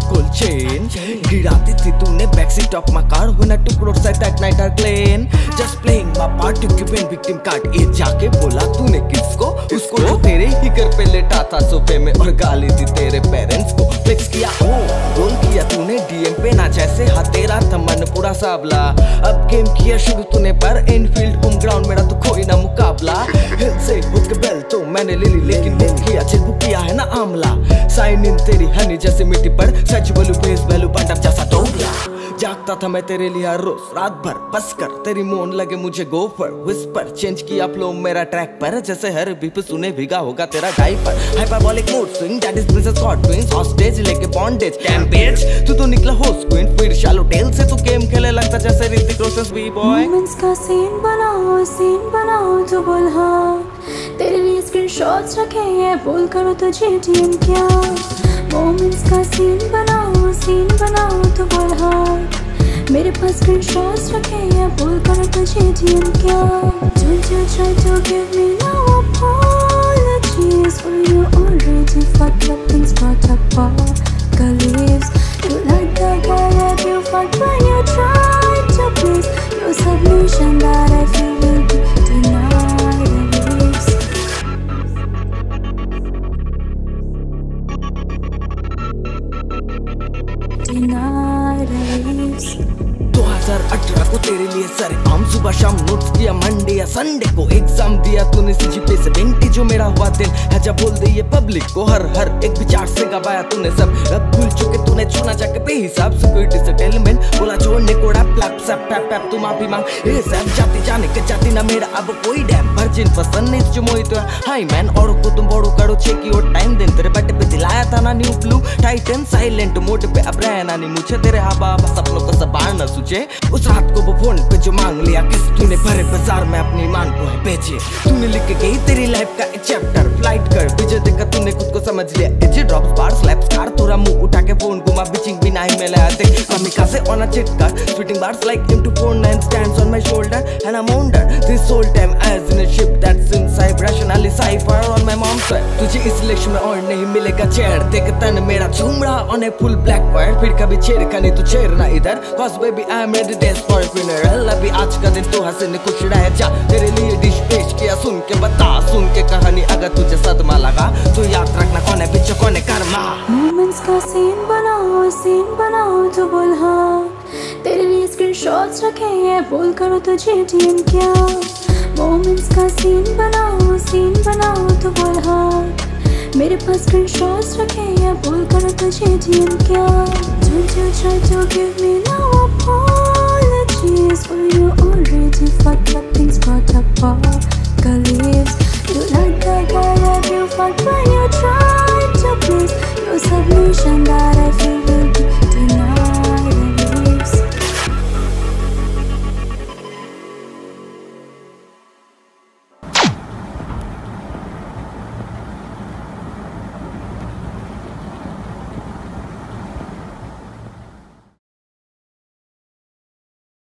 gold chain. गिराती थी तूने backseat of my car when I took roadside that night are clean. Just playing my part to give in victim card. ये जाके बोला तूने किसको? उसको जो तेरे ही घर पे लेटा था सोफे में और गाली दी तेरे पेरेंट्स को. Flex किया हो, रोल किया तूने DM पे ना जैसे हाँ तेरा था मन पूरा साबला. अब गेम किया शुरू तूने पर इनफील्ड होम ग्राउंड मेरा तो कोई ना मुकाबला. हिल से खुद के बेल तो मैंने ले ली लेकिन बुक किया चिल बुक किया है ना आमला. साइन इन तेरी हनी जैसे मिट्टी पर सच बोलू फेस वैल्यू पंडप जैसा डोगला. जागता था मैं तेरे लिए हर रोज रात भर बस कर तेरी मोन लगे मुझे गो फॉर विस्पर. चेंज किया फ्लो मेरा ट्रैक पर जैसे हर बीप सुने भीगा होगा तेरा diaper. Hyperbolic mood swing that is princess god twins hostage लेके बॉन्डेज कैम्पेज. तू तो निकला होस्ट क्वीन फिर शैलो टेल से तू गेम खेले लगता जैसे Hrithik Roshan B boy. Moments का सीन बनाओ तो बोल हाँ. तेरे लिए स्क्रीनशॉट्स रखे हैं बोल करो तुझे डीएम क्या. मोमेंट्स का सीन बनाओ तो बोल हाँ. मेरे पास स्क्रीनशॉट्स रखे हैं बोल करो तुझे डीएम क्या. Don't you try to give me no apologies for you already fucked up things brought up all leaves. You like the guy that you fucked when you tried to please. Your submission that I feel will be denied and leaves. Denied and leaves. 2018 को तेरे लिए sir आम सुबह शाम notes किया Monday या Sunday को exam दिया तूने CGPA 70 जो मेरा हुआ दिन है जब बोल दे ये पब्लिक को हर एक विचार से गवाया तूने सब. अब भूल चुके तूने छूना जाके बेहिसाब सिक्योरिटी से टेलमेंट बोला छोड़ने को रैप लैप सब पैप पैप तू माफी मांग ये सब जाती जाने के जाती ना मेरा अब कोई डैम वर्जिन पसंद नहीं जो मोहित तो हाई मैन और को तुम बड़ो करो चेक और टाइम दिन तेरे बट पे दिलाया था ना new blue Titan silent mode पे अब रहना नहीं मुझे तेरे हवा सपनों को सबार न सूझे. उस रात को वो फोन पे जो मांग लिया किस तूने भरे बाजार में अपनी मांग को है बेचे. तूने लिख के गई तेरी लाइफ का एक चैप्टर फ्लाइट कर विजय देखा तूने खुद को समझ लिया. AJ drops bars slaps car तोरा मुंह उठा के फोन घुमा बिचिंग भी नहीं मिला देख कमी का से ऑन अ चिट कर splitting bars like M249 stands on my shoulder and I'm under this whole time as in a ship that's inside rationally cipher on my mom's side. तुझे इस इलेक्शन में और नहीं मिलेगा चेयर देख तन मेरा झूम रहा on a full black wire फिर कभी छेड़ का नहीं तो छेड़ना इधर cause baby I'm ready dance for a funeral. अभी आज का दिन तो हंसने खुश रह जा तेरे लिए डिश पेश किया सुन के बता सुन के कहानी अगर तुझे सदमा लगा तो याद रखना कौन है पीछे कौन है कर्मा. मोमेंट्स का सीन बनाओ तो बोल हाँ. तेरे लिए स्क्रीनशॉट्स रखे हैं बोल करो तुझे डीएम क्या. मोमेंट्स का सीन बनाओ तो बोल हाँ. मेरे पास स्क्रीनशॉट्स रखे हैं बोल करो तुझे डीएम क्या. Don't you try to give me no apologies for you already fucked up things brought up all leaves. You like the guy that you fucked when you tried to please. Your submission that